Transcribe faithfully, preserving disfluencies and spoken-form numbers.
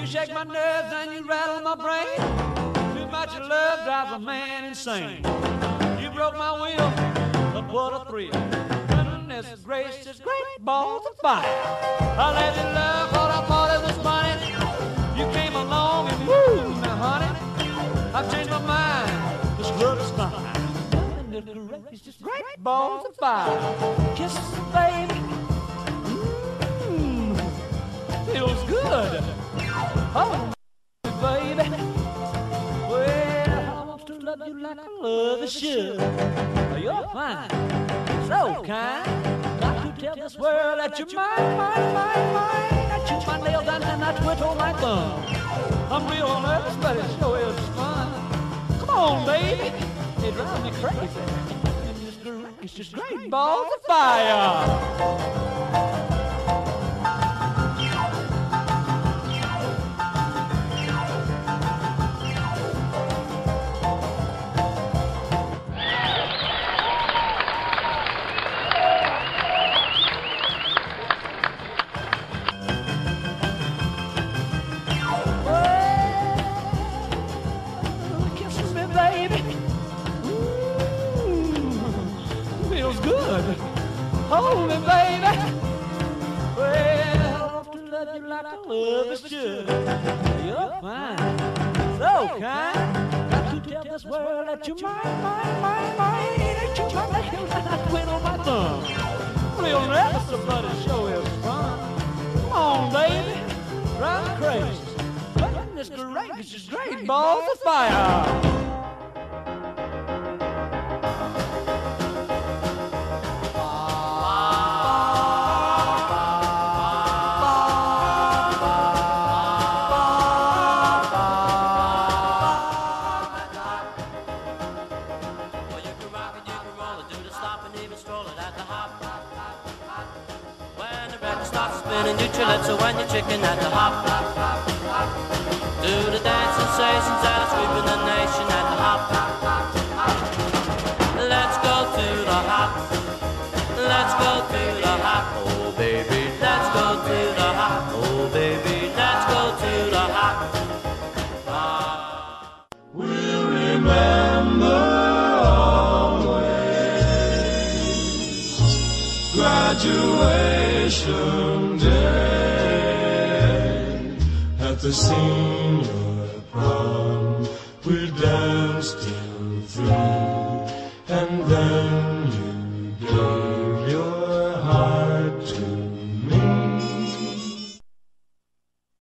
shake my nerves and you rattle my brain. Too much of love drives a man insane. You broke my will, but what a thrill. Goodness gracious, great balls of fire. I let you love what I thought it was funny. You came along and woo, now honey, I've changed my mind. This love is fine. Goodness gracious, great balls of fire. Kisses, baby. Mmm, feels good. Oh, baby. Well, I want to love you like I love you should. You're fine, so kind. Got to tell this world that you're mine, mine, mine, mine. I chew my nails down and I twiddle my thumb. I'm real nervous, but it sure is fun. Come on, baby, it drives me crazy. It's just great balls of fire. Hold me, baby. Well, I want to love you like I love you should. You're fine, so kind. Got to tell this world that you're mine, mine, mine, mine. Ain't you my nails and I twiddle my thumb. Real nervous, but it sure is fun. Come on, baby, drive me crazy. Goodness gracious, great balls of fire. So when you're chicken at the hop, do the dance sensations that are sweeping the nation at the hop. Let's go to the hop, let's go to the hop, oh baby, let's go to the hop, oh baby, let's go to the hop. Ah. We'll remember always graduation day. The senior